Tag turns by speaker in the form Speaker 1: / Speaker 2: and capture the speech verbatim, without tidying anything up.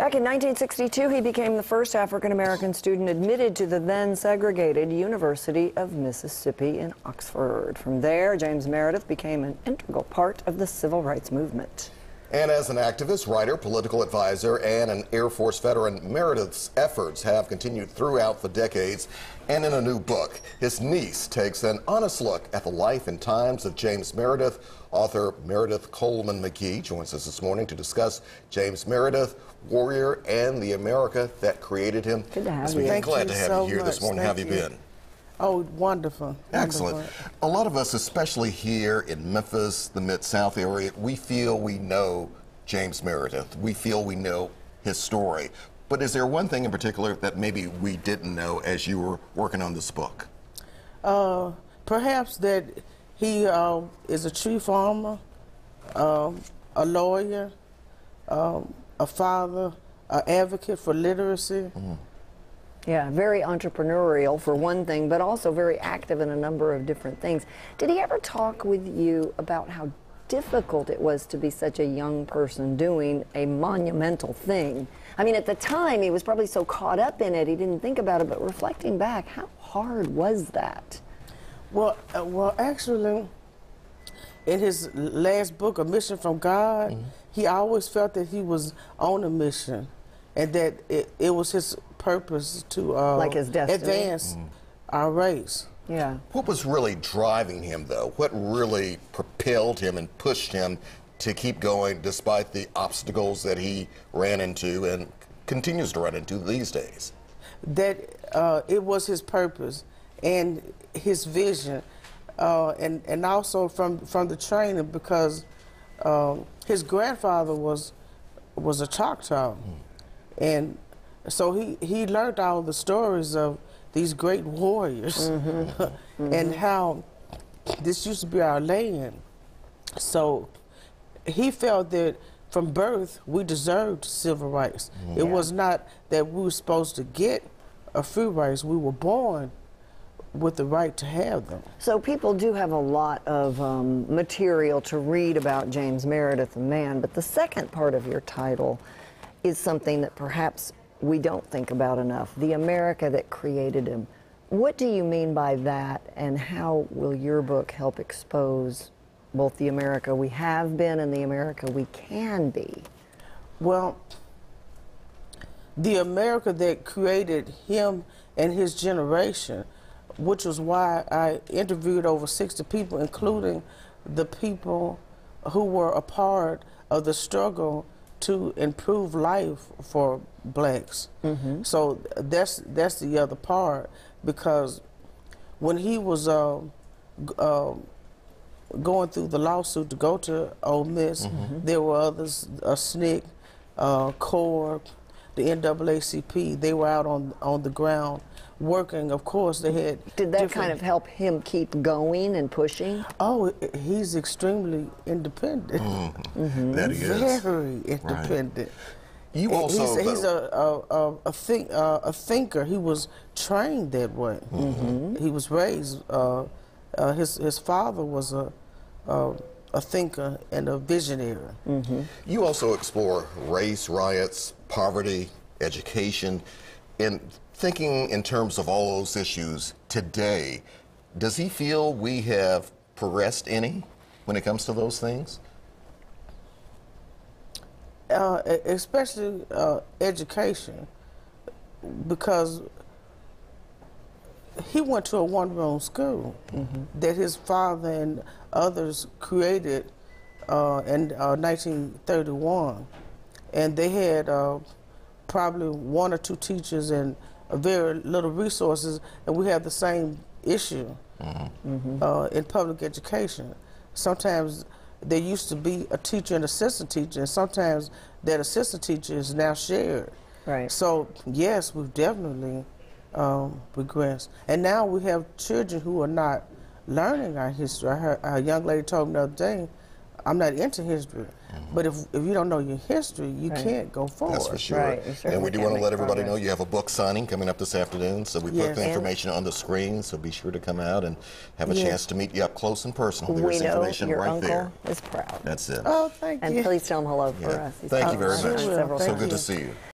Speaker 1: Back in nineteen sixty-two, he became the first African-American student admitted to the then-segregated University of Mississippi in Oxford. From there, James Meredith became an integral part of the Civil Rights Movement.
Speaker 2: And as an activist, writer, political advisor, and an Air Force veteran, Meredith's efforts have continued throughout the decades. And in a new book, his niece takes an honest look at the life and times of James Meredith. Author Meredith Coleman McGee joins us this morning to discuss James Meredith, warrior, and the America that created him.
Speaker 1: Good to have
Speaker 2: Ms.
Speaker 1: you.
Speaker 2: McGee,
Speaker 3: Thank
Speaker 2: glad
Speaker 3: you
Speaker 2: to have
Speaker 3: so
Speaker 2: you here this
Speaker 3: much.
Speaker 2: morning. How have
Speaker 3: Thank
Speaker 2: you
Speaker 3: you.
Speaker 2: been?
Speaker 3: Oh, wonderful.
Speaker 2: Excellent.
Speaker 3: Wonderful.
Speaker 2: A lot of us, especially here in Memphis, the Mid-South area, we feel we know James Meredith. We feel we know his story. But is there one thing in particular that maybe we didn't know as you were working on this book?
Speaker 3: Uh, perhaps that he uh, is a tree farmer, um, a lawyer, um, a father, an advocate for literacy.
Speaker 2: Mm-hmm.
Speaker 1: Yeah, very entrepreneurial for one thing, but also very active in a number of different things. Did he ever talk with you about how difficult it was to be such a young person doing a monumental thing? I mean, at the time, he was probably so caught up in it, he didn't think about it, but reflecting back, how hard was that?
Speaker 3: Well, uh, well, actually, in his last book, A Mission from God, mm-hmm. he always felt that he was on a mission and that it, it was his purpose to uh,
Speaker 1: like his destiny.
Speaker 3: advance mm-hmm. our race.
Speaker 1: Yeah.
Speaker 2: What was really driving him, though? What really propelled him and pushed him to keep going despite the obstacles that he ran into and continues to run into these days?
Speaker 3: That uh, it was his purpose and his vision, uh, and and also from from the training, because um, his grandfather was was a Choctaw, mm. and so he he learned all the stories of these great warriors, mm-hmm. mm-hmm. and how this used to be our land. So he felt that from birth we deserved civil rights. Mm-hmm. It yeah. was not that we were supposed to get a free rights. We were born with the right to have them.
Speaker 1: So people do have a lot of um, material to read about James Meredith, the man, but the second part of your title is something that perhaps we don't think about enough, the America that created him. What do you mean by that, and how will your book help expose both the America we have been and the America we can be?
Speaker 3: Well, the America that created him and his generation, which was why I interviewed over sixty people, including the people who were a part of the struggle to improve life for blacks. Mm-hmm. So that's that's the other part, because when he was uh, uh, going through the lawsuit to go to Ole Miss, mm-hmm. there were others, uh, S N C C, uh, CORE, the N double A C P. They were out on on the ground working. Of course, they had.
Speaker 1: Did that kind of help him keep going and pushing?
Speaker 3: Oh, he's extremely independent.
Speaker 2: Mm-hmm. Mm-hmm. That he is.
Speaker 3: Very independent.
Speaker 2: Right. You also.
Speaker 3: He's, he's a a a, a, think, uh, a thinker. He was trained that way. Mm-hmm. He was raised. Uh, uh, his his father was a. Uh, a thinker and a visionary.
Speaker 2: Mm-hmm. You also explore race, riots, poverty, education, and thinking in terms of all those issues today. Does he feel we have progressed any when it comes to those things?
Speaker 3: Uh, especially uh, education, because he went to a one-room school mm-hmm. that his father and others created uh, in uh, nineteen thirty-one, and they had uh, probably one or two teachers and very little resources, and we have the same issue mm-hmm. Mm-hmm. Uh, in public education. Sometimes there used to be a teacher and assistant teacher, and sometimes that assistant teacher is now shared.
Speaker 1: Right.
Speaker 3: So yes, we've definitely Um, regress. And now we have children who are not learning our history. I heard, a young lady told me the other day, I'm not into history, mm-hmm. but if, if you don't know your history, you right. can't go forward.
Speaker 2: That's for sure.
Speaker 1: Right.
Speaker 2: And we do want to let everybody progress. know you have a book signing coming up this afternoon, so we
Speaker 3: yes.
Speaker 2: put the information on the screen, so be sure to come out and have a
Speaker 3: yes.
Speaker 2: chance to meet you up close and personal. There's
Speaker 1: we know
Speaker 2: information
Speaker 1: your
Speaker 2: right
Speaker 1: uncle
Speaker 2: there.
Speaker 1: is proud.
Speaker 2: That's it.
Speaker 3: Oh, thank
Speaker 1: and
Speaker 3: you.
Speaker 1: And please tell him hello for
Speaker 2: yeah.
Speaker 1: us. He's
Speaker 2: Thank you very much.
Speaker 3: Sure.
Speaker 2: So good
Speaker 3: you.
Speaker 2: to see you.